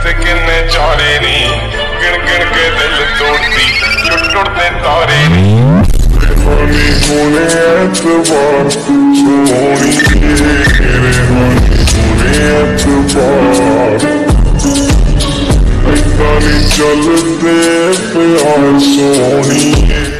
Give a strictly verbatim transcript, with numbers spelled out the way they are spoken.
तेरे किन्ने चारे नी गिन गिन के दिल तोड़ती टुट टुटते तारे नी हानी होने एतबार सोनी मेरे हानी होने एतबार ऐसा नहीं चलते प्यार सोनी।